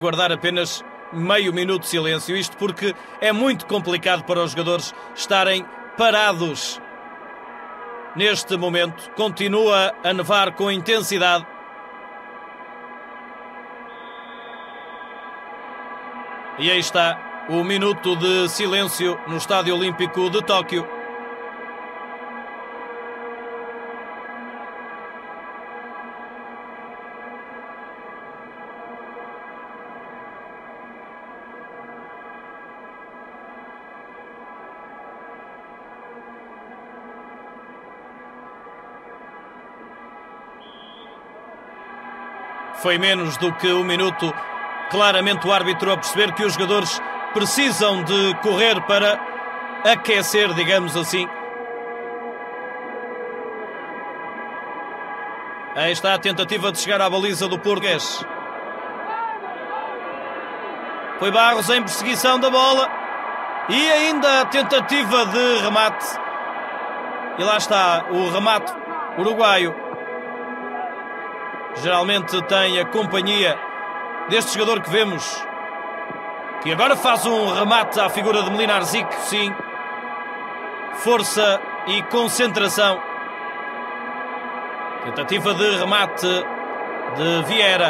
guardar apenas meio minuto de silêncio. Isto porque é muito complicado para os jogadores estarem parados neste momento. Continua a nevar com intensidade. E aí está o minuto de silêncio no Estádio Olímpico de Tóquio. Foi menos do que um minuto. Claramente o árbitro a perceber que os jogadores precisam de correr para aquecer, digamos assim. Aí está a tentativa de chegar à baliza do português. Foi Barros em perseguição da bola. E ainda a tentativa de remate. E lá está o remate uruguaio. Geralmente tem a companhia deste jogador que vemos, que agora faz um remate à figura de Mlinarzic. Sim, força e concentração. Tentativa de remate de Vieira.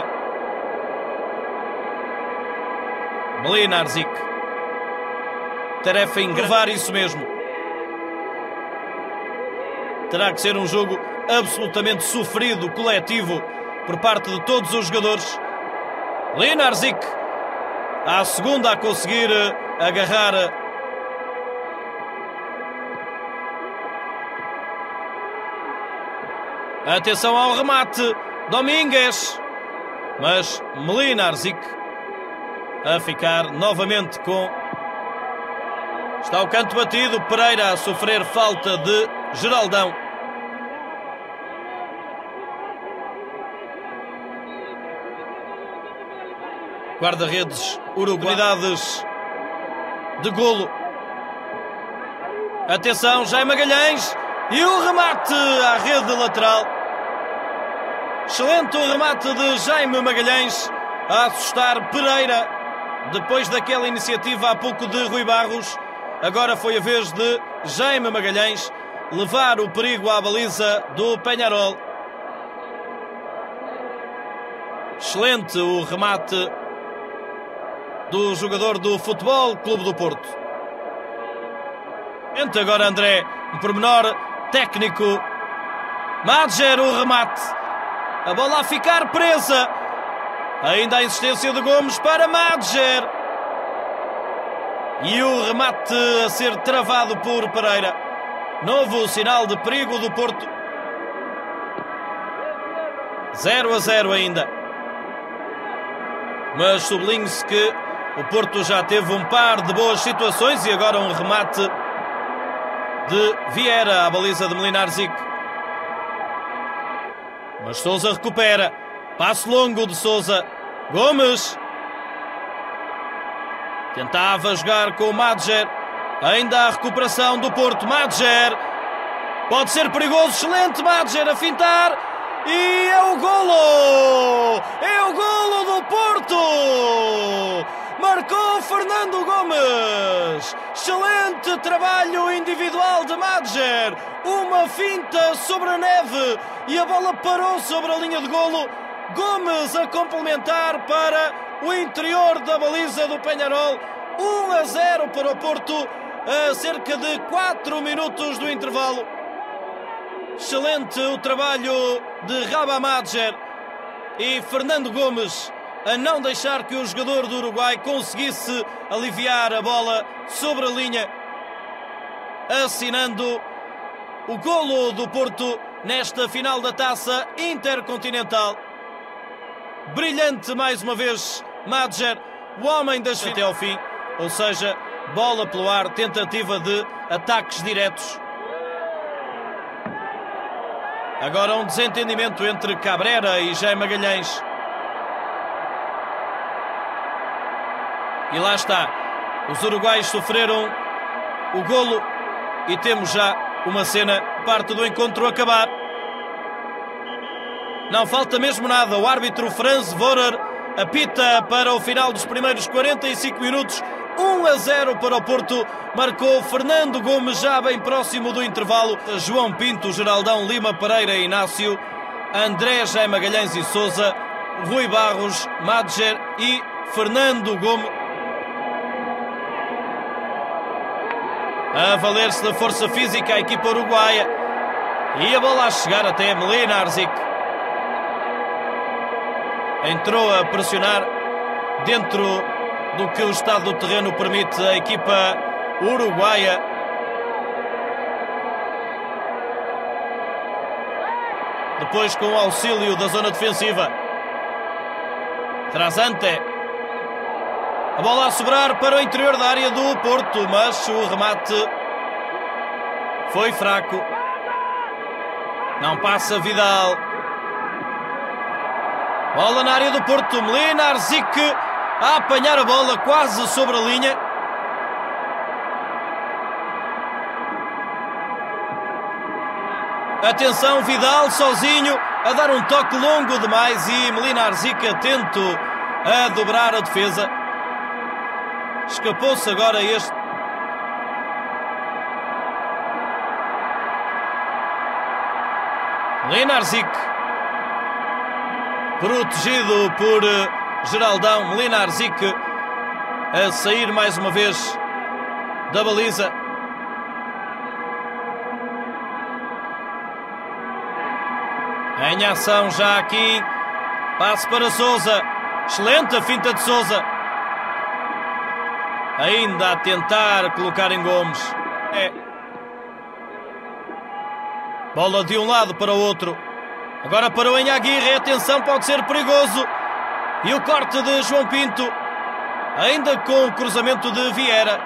Mlinarzic. Tarefa em gravar isso mesmo. Terá que ser um jogo absolutamente sofrido, coletivo, por parte de todos os jogadores. Mlinarzic, à segunda a conseguir agarrar. Atenção ao remate, Domingues. Mas Mlinarzic a ficar novamente com... Está o canto batido, Pereira a sofrer falta de Geraldão. Guarda-redes uruguaios de golo. Atenção, Jaime Magalhães. E o remate à rede lateral. Excelente o remate de Jaime Magalhães a assustar Pereira. Depois daquela iniciativa há pouco de Rui Barros, agora foi a vez de Jaime Magalhães levar o perigo à baliza do Peñarol. Excelente o remate do jogador do Futebol Clube do Porto. Entra agora André, um pormenor técnico. Madjer, o remate. A bola a ficar presa. Ainda a insistência de Gomes para Madjer. E o remate a ser travado por Pereira. Novo sinal de perigo do Porto. 0-0 ainda. Mas sublinhe-se que o Porto já teve um par de boas situações e agora um remate de Vieira à baliza de Mlinarzic. Mas Sousa recupera. Passo longo de Sousa. Gomes. Tentava jogar com o Madjer. Ainda a recuperação do Porto. Madjer. Pode ser perigoso. Excelente Madjer a fintar. E é o golo! É o golo do Porto! Marcou Fernando Gomes. Excelente trabalho individual de Madjer. Uma finta sobre a neve e a bola parou sobre a linha de golo. Gomes a complementar para o interior da baliza do Peñarol. 1-0 para o Porto a cerca de 4 minutos do intervalo. Excelente o trabalho de Rabah Madjer e Fernando Gomes a não deixar que o jogador do Uruguai conseguisse aliviar a bola sobre a linha, assinando o golo do Porto nesta final da Taça Intercontinental. Brilhante mais uma vez Madjer, o homem das até ao fim, ou seja, bola pelo ar, tentativa de ataques diretos. Agora um desentendimento entre Cabrera e Jaime Magalhães. E lá está. Os uruguaios sofreram o golo e temos já uma cena, parte do encontro a acabar. Não falta mesmo nada. O árbitro Franz Vorer apita para o final dos primeiros 45 minutos. 1-0 para o Porto. Marcou Fernando Gomes já bem próximo do intervalo. João Pinto, Geraldão, Lima Pereira, Inácio, André, Jaime Magalhães e Sousa, Rui Barros, Madjer e Fernando Gomes. A valer-se da força física a equipa uruguaia. E a bola a chegar até Mlinarzic. Entrou a pressionar dentro do que o estado do terreno permite a equipa uruguaia. Depois com o auxílio da zona defensiva. Trasante. A bola a sobrar para o interior da área do Porto, mas o remate foi fraco. Não passa Vidal. Bola na área do Porto. Mlinarzic a apanhar a bola quase sobre a linha. Atenção, Vidal sozinho a dar um toque longo demais e Mlinarzic atento a dobrar a defesa. Escapou-se agora este. Mlinarzic, protegido por Geraldão. Mlinarzic a sair mais uma vez da baliza. Em ação já aqui. Passe para Sousa. Excelente a finta de Sousa. Ainda a tentar colocar em Gomes. Bola de um lado para o outro. Agora para o Aguirre. Atenção, pode ser perigoso. E o corte de João Pinto. Ainda com o cruzamento de Vieira.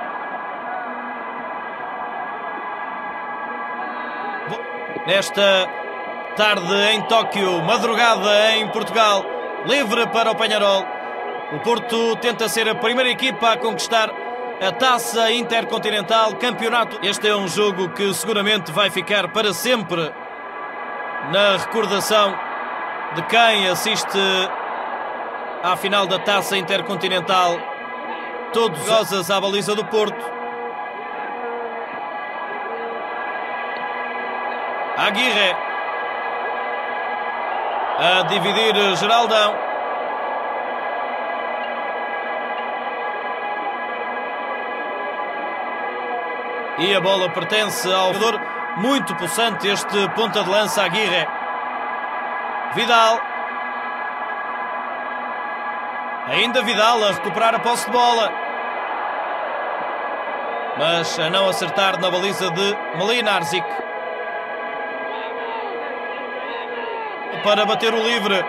Nesta tarde em Tóquio, madrugada em Portugal, livre para o Peñarol. O Porto tenta ser a primeira equipa a conquistar a Taça Intercontinental Campeonato. Este é um jogo que seguramente vai ficar para sempre na recordação de quem assiste à final da Taça Intercontinental. Todos rosas à baliza do Porto. Aguirre a dividir Geraldão. E a bola pertence ao jogador muito possante, este ponta de lança Aguirre. Vidal. Ainda Vidal a recuperar a posse de bola. Mas a não acertar na baliza de Mlinarzic. Para bater o livre.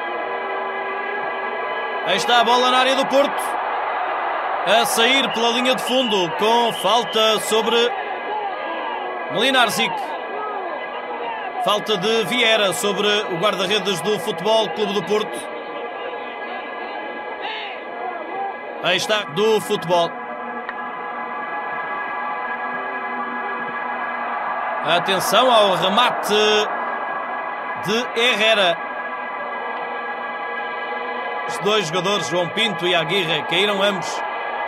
Aí está a bola na área do Porto. A sair pela linha de fundo com falta sobre Mlinarzic. Falta de Vieira sobre o guarda-redes do Futebol Clube do Porto. Aí está, do Futebol. Atenção ao remate de Herrera. Os dois jogadores, João Pinto e Aguirre, caíram ambos.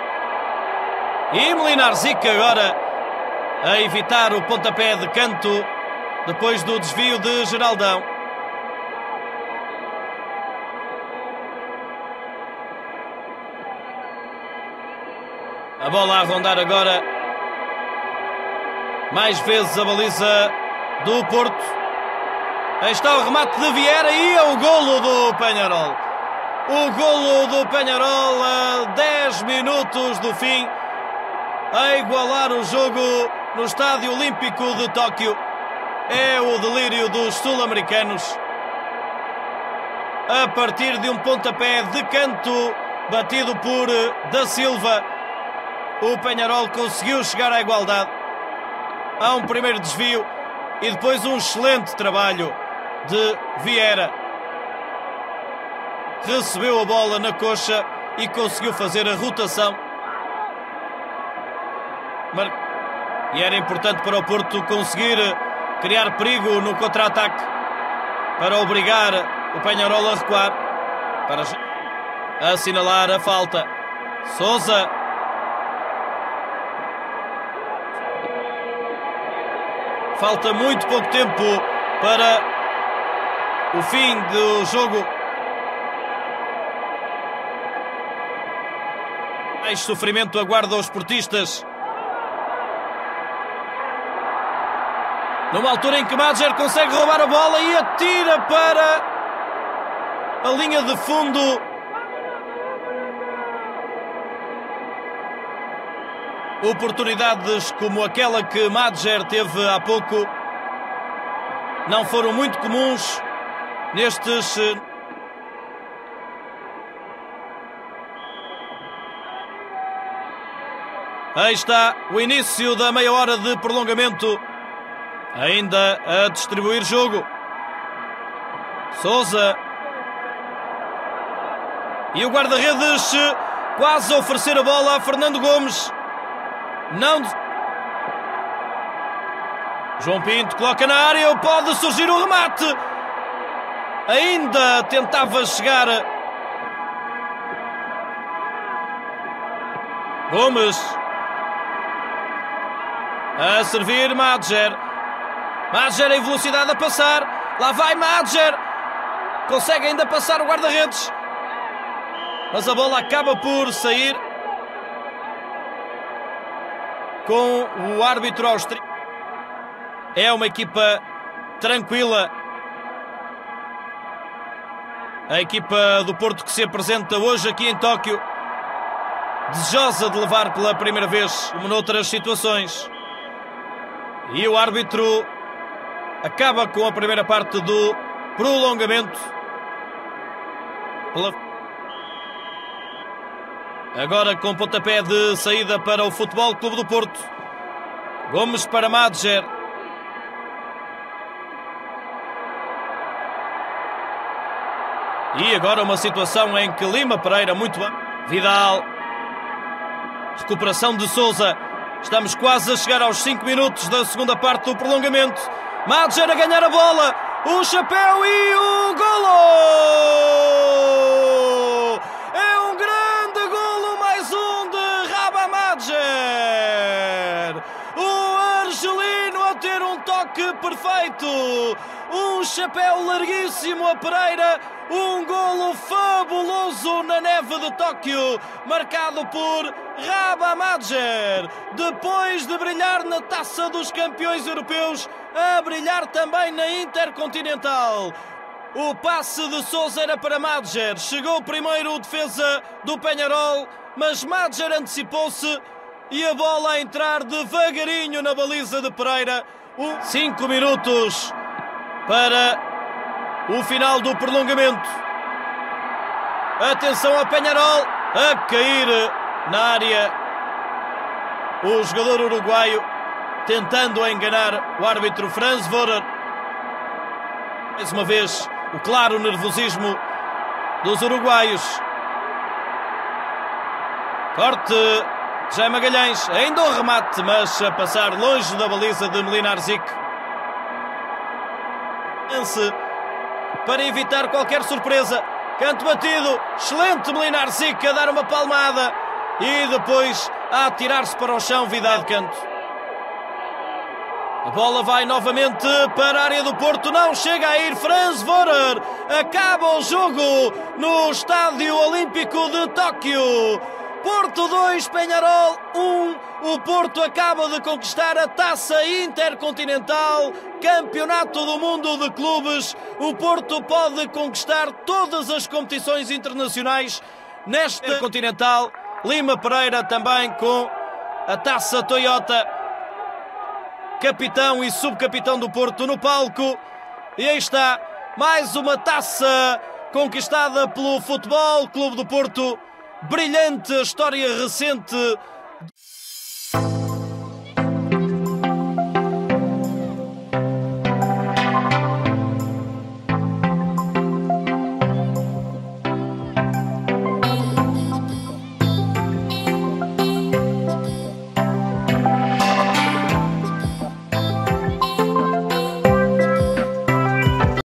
E Mlinarzic agora a evitar o pontapé de canto depois do desvio de Geraldão. A bola a rondar agora mais vezes a baliza do Porto. Aí está o remate de Vieira e é o golo do Peñarol. O golo do Peñarol a 10 minutos do fim, a igualar o jogo no Estádio Olímpico de Tóquio. É o delírio dos sul-americanos. A partir de um pontapé de canto batido por Da Silva, o Peñarol conseguiu chegar à igualdade. Há um primeiro desvio e depois um excelente trabalho de Vieira. Recebeu a bola na coxa e conseguiu fazer a rotação. E era importante para o Porto conseguir criar perigo no contra-ataque para obrigar o Peñarol a recuar. a assinalar a falta. Sousa. Falta muito pouco tempo para o fim do jogo. Mais sofrimento aguarda os portistas. Numa altura em que Madjer consegue roubar a bola e atira para a linha de fundo. Oportunidades como aquela que Madjer teve há pouco não foram muito comuns nestes... Aí está o início da meia hora de prolongamento. Ainda a distribuir jogo. Sousa. E o guarda-redes quase a oferecer a bola a Fernando Gomes. Não. João Pinto coloca na área. Pode surgir o remate. Ainda tentava chegar. Gomes. A servir Madjer. Madjer em velocidade a passar. Lá vai Madjer. Consegue ainda passar o guarda-redes. Mas a bola acaba por sair. Com o árbitro austríaco. É uma equipa tranquila. A equipa do Porto que se apresenta hoje aqui em Tóquio. Desejosa de levar pela primeira vez, como noutras situações. E o árbitro acaba com a primeira parte do prolongamento. Agora com pontapé de saída para o Futebol Clube do Porto. Gomes para Madjer. E agora uma situação em que Lima Pereira muito bem. Vidal. Recuperação de Sousa. Estamos quase a chegar aos 5 minutos da segunda parte do prolongamento. Madjer a ganhar a bola. O chapéu e o golo! É um grande golo, mais um de Rabah Madjer. O argelino a ter um toque perfeito. Um chapéu larguíssimo a Pereira. Um golo fabuloso na neve de Tóquio, marcado por Rabah Madjer. Depois de brilhar na Taça dos Campeões Europeus, a brilhar também na Intercontinental. O passe de Sousa era para Madjer. Chegou primeiro o defesa do Peñarol, mas Madjer antecipou-se e a bola a entrar devagarinho na baliza de Pereira. 5 minutos para o final do prolongamento. Atenção ao Peñarol a cair na área. O jogador uruguaio tentando enganar o árbitro Franz Vorer. Mais uma vez o claro nervosismo dos uruguaios. Corte Jaime Magalhães. Ainda o remate, mas a passar longe da baliza de Mlinarzic. Para evitar qualquer surpresa. Canto batido. Excelente Mlinarzic a dar uma palmada. E depois a atirar-se para o chão Vidal de canto. A bola vai novamente para a área do Porto. Não chega a ir Franz Vorer. Acaba o jogo no Estádio Olímpico de Tóquio. Porto 2, Peñarol 1. O Porto acaba de conquistar a Taça Intercontinental, Campeonato do Mundo de Clubes. O Porto pode conquistar todas as competições internacionais nesta Continental. Lima Pereira também com a Taça Toyota. Capitão e subcapitão do Porto no palco. E aí está mais uma taça conquistada pelo Futebol Clube do Porto. Brilhante a história recente